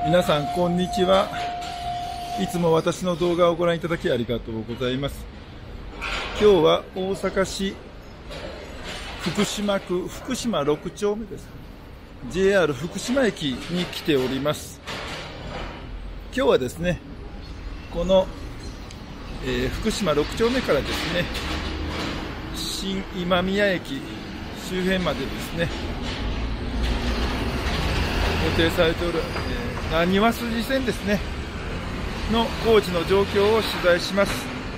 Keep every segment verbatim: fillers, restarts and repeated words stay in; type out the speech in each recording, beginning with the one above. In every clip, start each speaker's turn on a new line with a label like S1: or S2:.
S1: 皆さんこんにちは。いつも私の動画をご覧いただきありがとうございます。今日は大阪市福島区福島ろく丁目です。 ジェイアール 福島駅に来ております。今日はですね、この、えー、福島ろく丁目からですね、新今宮駅周辺までですね、予定されておる、えー、なにわ筋線ですねの工事の状況を取材します。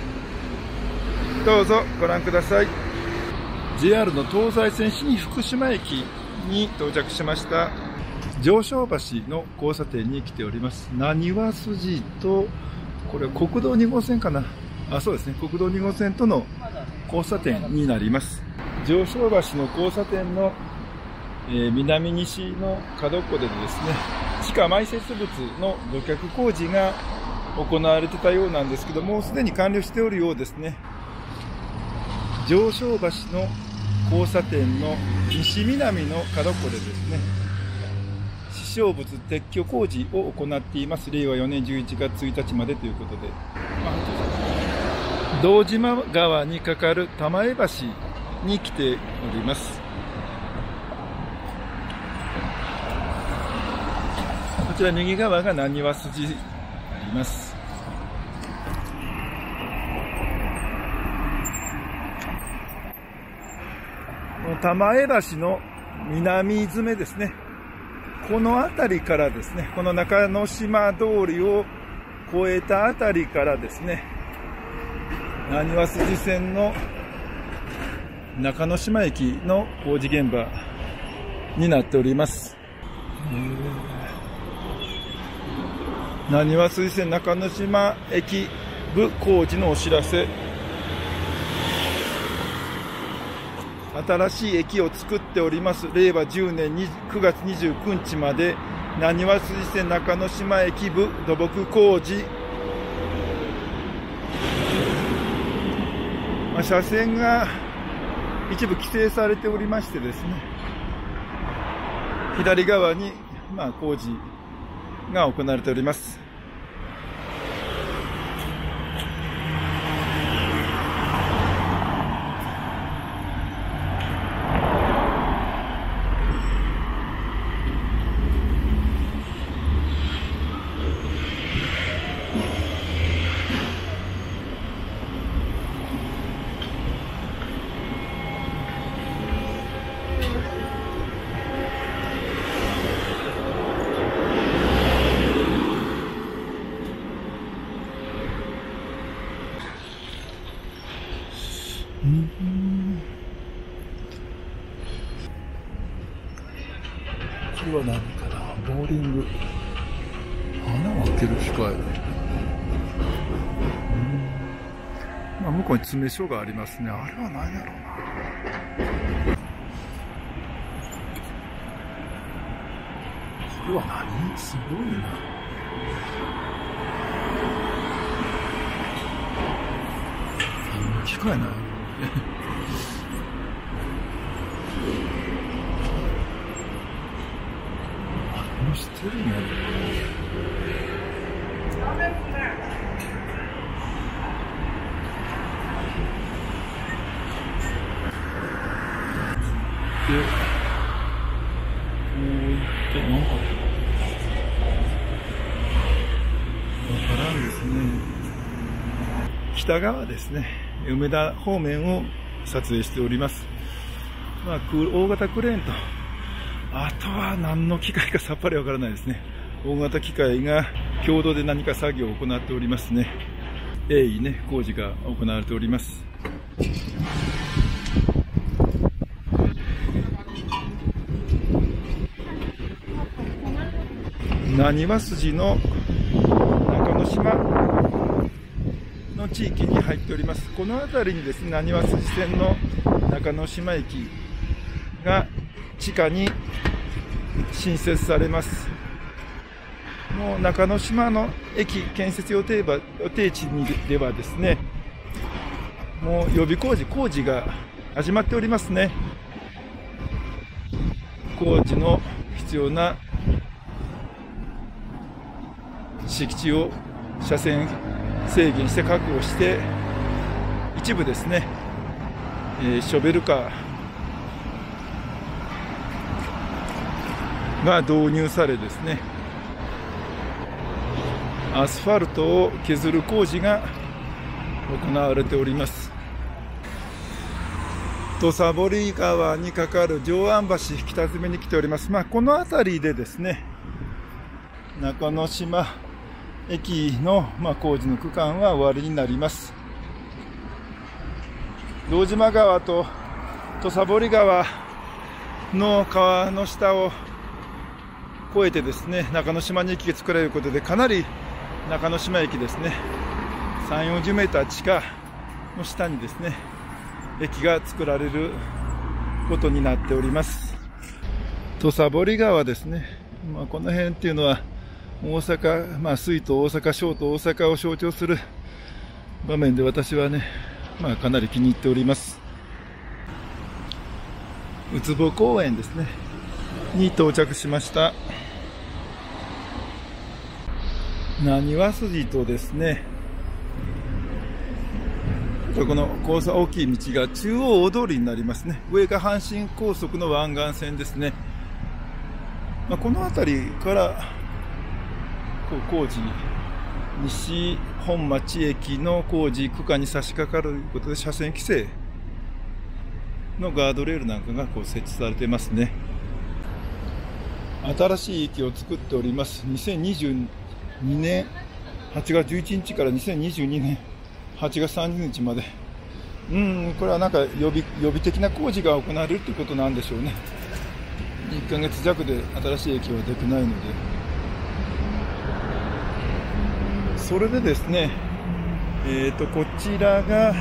S1: どうぞご覧ください。 ジェイアール の東西線新福島駅に到着しました。上昇橋の交差点に来ております。なにわ筋と、これは国道に号線かなあ、そうですね、国道に号線との交差点になります。上昇橋の交差点の、えー、南西の角っこでですね、地下埋設物の土脚工事が行われてたようなんですけども、すでに完了しておるようですね。上昇橋の交差点の西南の角っこでですね、支障物撤去工事を行っています。れいわよねんじゅういちがつついたちまでということで、堂島川に架かる玉江橋に来ております。こちら右側がなにわ筋になります。玉江橋の南詰めですね、この辺りからですね、この中之島通りを越えた辺りからですね、なにわ筋線の中之島駅の工事現場になっております。なにわ筋線中之島駅部工事のお知らせ。新しい駅を作っております。れいわじゅうねんくがつにじゅうくにちまでなにわ筋線中之島駅部土木工事、まあ、車線が一部規制されておりましてですね、左側に、まあ、工事が行われております。うん、これは何かな、ボーリング、穴を開ける機械、うん、まあ、向こうに詰め所がありますね。あれは何やろうな。これは何、すごいな。何の機械なの何してるんやろ。で、もう一回なんかわからんですね。北側ですね、梅田方面を撮影しております。まあ、大型クレーンと、あとは何の機械かさっぱりわからないですね。大型機械が共同で何か作業を行っておりますね。鋭意ね、工事が行われております。なにわ筋の中之島の地域に入っております。この辺りにですね、なにわ筋線の中之島駅が地下に新設されます。もう中之島の駅建設予定予定地にではですね、もう予備工事工事が始まっておりますね。工事の必要な敷地を車線制限して確保して、一部ですね、えー、ショベルカーが導入されですね、アスファルトを削る工事が行われております。土佐堀川に架かる上安橋北詰に来ております。まあ、この辺りでですね、中之島駅の、まあ、工事の区間は終わりになります。堂島川と土佐堀川の川の下を越えてですね、中之島に駅が作られることで、かなり中之島駅ですね、さんじゅう、よんじゅうメーター地下の下にですね、駅が作られることになっております。土佐堀川ですね、まあ、この辺っていうのは大阪、まあ、水と大阪、小と大阪を象徴する場面で、私はね、まあ、かなり気に入っております。うつぼ公園ですねに到着しました。なにわ筋とですね、この交差大きい道が中央大通りになりますね。上が阪神高速の湾岸線ですね。まあ、この辺りからこう工事、西本町駅の工事区間に差し掛かるということで、車線規制のガードレールなんかがこう設置されていますね。新しい駅を作っております。にせんにじゅうにねんはちがつじゅういちにちからにせんにじゅうにねんはちがつさんじゅうにちまで、うん、これはなんか予備、予備的な工事が行われるということなんでしょうね。いっかげつじゃくで新しい駅はできないので、それでですね、えーと、こちらが、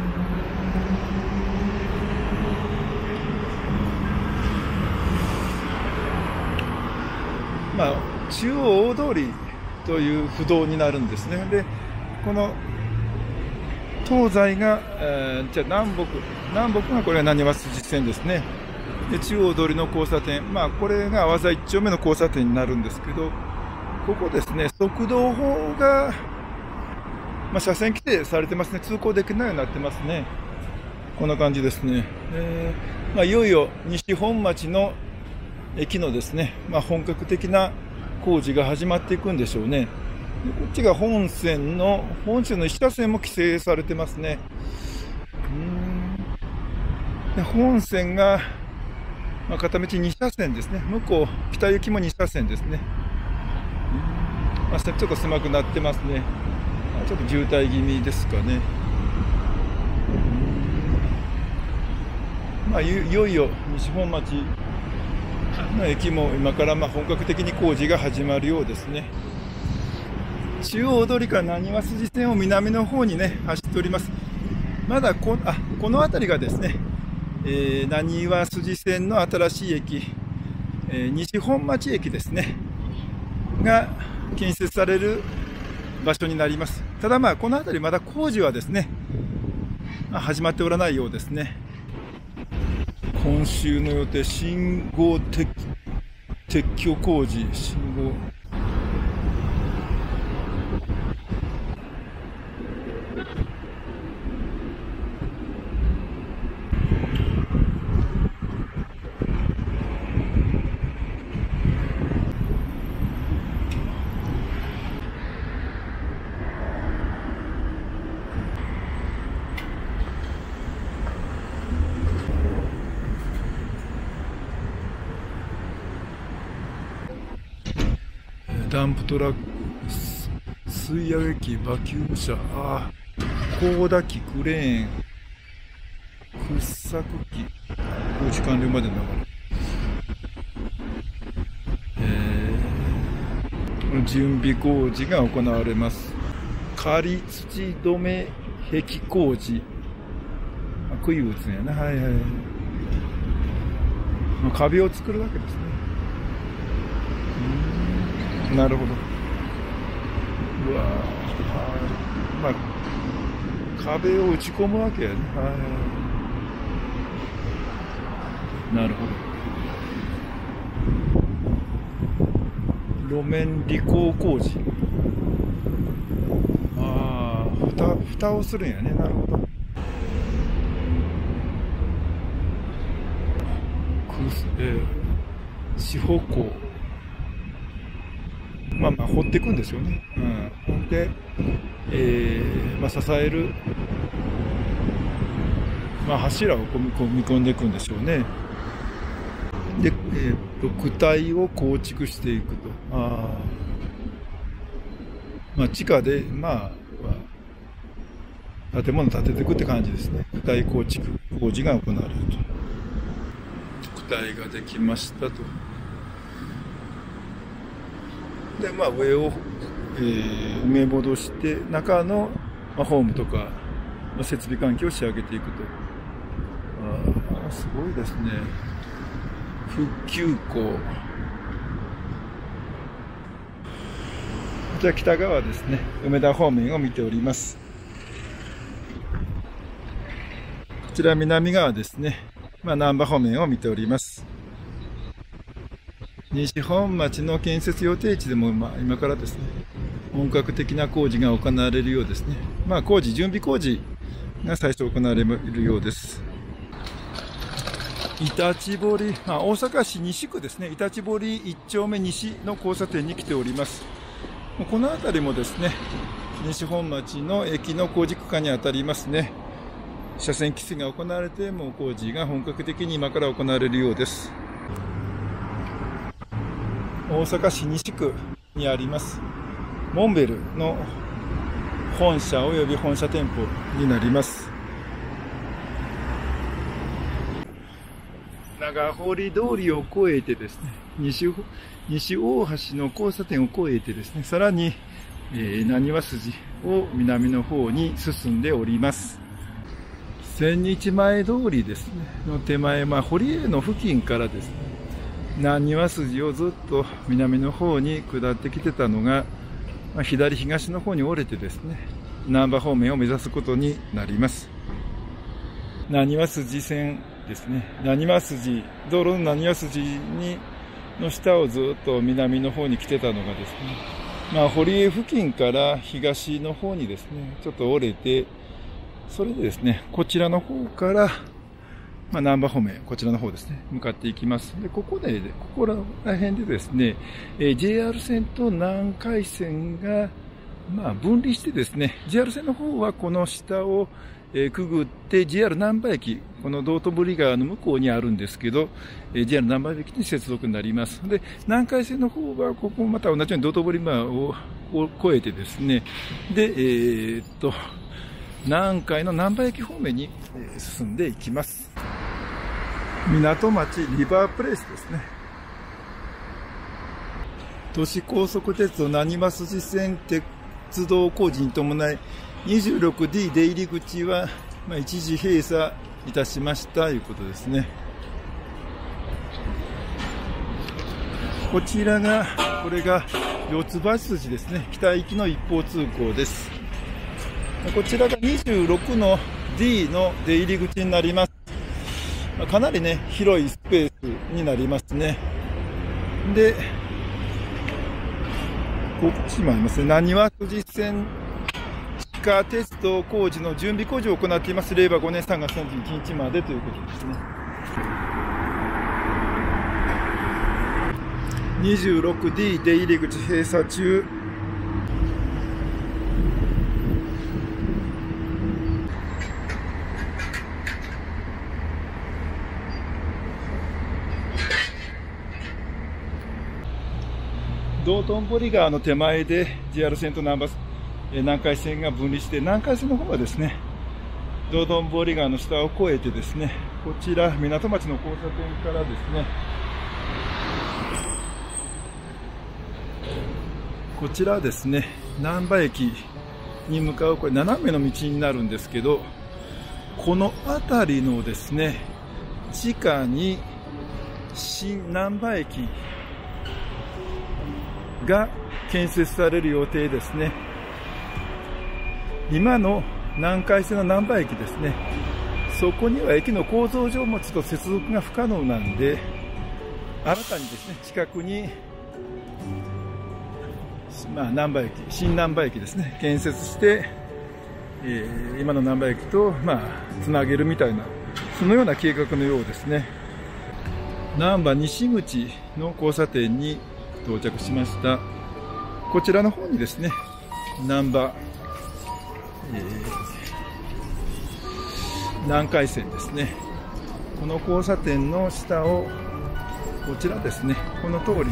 S1: まあ、中央大通りという不動になるんですね。で、この東西が、えー、じゃあ南北、南北がこれがなにわ筋線ですね。で、中央通りの交差点、まあ、これが阿波一丁目の交差点になるんですけど、ここですね、速道法が、まあ、車線規定されてますね。通行できないようになってますね。こんな感じですね。えーまあ、いよいよ西本町の駅のですね、まあ、本格的な工事が始まっていくんでしょうね。で、こっちが本線の、本線のいち車線も規制されてますね。うーんで、本線が、まあ、片道に車線ですね。向こう、北行きもに車線ですね。まあ、ちょっと狭くなってますね。ちょっと渋滞気味ですかね。まあ、いよいよ西本町の駅も今からまあ本格的に工事が始まるようですね。中央大通りからなにわ筋線を南の方にね走っております。まだこ、あ、この辺りがですね、えー、なにわ筋線の新しい駅、えー、西本町駅ですねが建設される場所になります。ただまあこの辺りまだ工事はですね、まあ、始まっておらないようですね。今週の予定、信号撤撤去工事、信号ダンプトラック、水揚げ機、馬厩車、ああ、高打機、クレーン、掘削機、工事完了までの流れ。えー、準備工事が行われます。仮土止め壁工事。あ、杭打つんやな、はいはい。まあ、壁を作るわけですね。なるほど。うわー、まあ、壁を打ち込むわけやね。はい。なるほど。 路面履行工事。ああ、蓋、蓋をするんやね。なるほど。えー、四方向。まあまあ掘っていくんですよね。うん。で、えー、まあ支える、まあ柱を込み込んでいくんでしょうね。で、えー、と躯体を構築していくと。あ、まあ、地下で、まあ、建物を建てていくって感じですね。躯体構築工事が行われると。躯体ができましたと。で、まあ、上を、えー、埋め戻して中の、まあ、ホームとか、まあ、設備環境を仕上げていくと。あ、すごいですね。復旧工。じゃあ北側ですね、梅田方面を見ております。こちら南側ですね、まあ、難波方面を見ております。西本町の建設予定地でも、まあ、今からですね、本格的な工事が行われるようですね。まあ、工事、準備工事が最初行われるようです。板地堀、まあ、大阪市西区ですね、板地堀いっ丁目西の交差点に来ております。この辺りもですね、西本町の駅の工事区間にあたりますね。車線規制が行われて、もう工事が本格的に今から行われるようです。大阪市西区にありますモンベルの本社および本社店舗になります。長堀通りを越えてですね、西、西大橋の交差点を越えてですね、さらに、えー、浪速筋を南の方に進んでおります。千日前通りですね、の手前、まあ、堀江の付近からですね、浪速筋をずっと南の方に下ってきてたのが、まあ、左東の方に折れてですね、難波方面を目指すことになります。浪速筋線ですね。浪速筋、道路の浪速筋にの下をずっと南の方に来てたのがですね、まあ、堀江付近から東の方にですね、ちょっと折れて、それでですね、こちらの方から、まあ、難波方面、こちらの方ですね、向かっていきます。で、ここで、ここら辺でですね、えー、ジェイアール 線と南海線が、まあ、分離してですね、ジェイアール 線の方はこの下を、えー、くぐって ジェイアール 難波駅、この道頓堀川の向こうにあるんですけど、えー、ジェイアール 難波駅に接続になります。で、南海線の方はここまた同じように道頓堀川を越えてですね、で、えー、っと、南海の難波駅方面に進んでいきます。港町リバープレイスですね。都市高速鉄道浪速筋線鉄道工事に伴い にじゅうろくディー 出入り口は、まあ、一時閉鎖いたしましたということですね。こちらが、これが四つ橋筋ですね。北行きの一方通行です。こちらがにじゅうろくの ディー の出入り口になります。かなりね、広いスペースになりますね。で、こっちもありますね。浪速筋線地下鉄道工事の準備工事を行っています。れいわごねんさんがつさんじゅういちにちまでということですね。にじゅうろくディー 出入り口閉鎖中。道頓堀川の手前で ジェイアール 線と南海線が分離して、南海線の方はですね、道頓堀川の下を越えてですね、こちら港町の交差点からですね、こちらですね、難波駅に向かう、これ斜めの道になるんですけど、この辺りのですね、地下に新難波駅が建設される予定ですね。今の南海線の難波駅ですね、そこには駅の構造上もちょっと接続が不可能なんで、新たにですね、近くにまあ、難波駅、新難波駅ですね、建設して、えー、今の難波駅と、まあ、つなげるみたいな、そのような計画のようですね。難波西口の交差点に到着しました。こちらの方にですね、難波、えー、南海線ですね。この交差点の下を、こちらですね、この通り、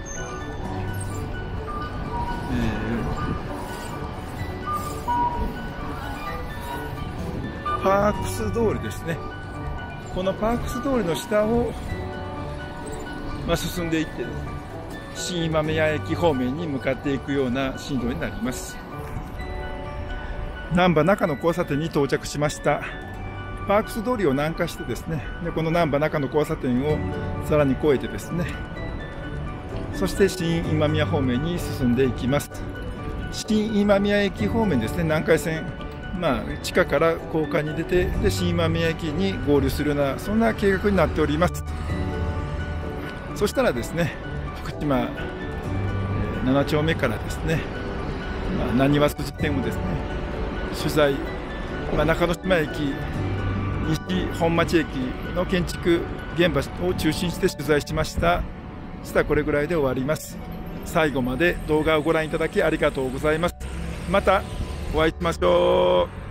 S1: えー、パークス通りですね。このパークス通りの下を、まあ、進んでいって、新今宮駅方面に向かっていくような進路になります。難波中野交差点に到着しました。パークス通りを南下してですね、でこの難波中野交差点をさらに越えてですね、そして新今宮方面に進んでいきます。新今宮駅方面ですね、南海線、まあ、地下から高架に出て、で新今宮駅に合流するような、そんな計画になっております。そしたらですね、福島、えー、なな丁目からですね、まあ、なにわ筋店をですね、取材、まあ、中之島駅、西本町駅の建築現場を中心して取材しました。そしたらこれぐらいで終わります。最後まで動画をご覧いただきありがとうございます。またお会いしましょう。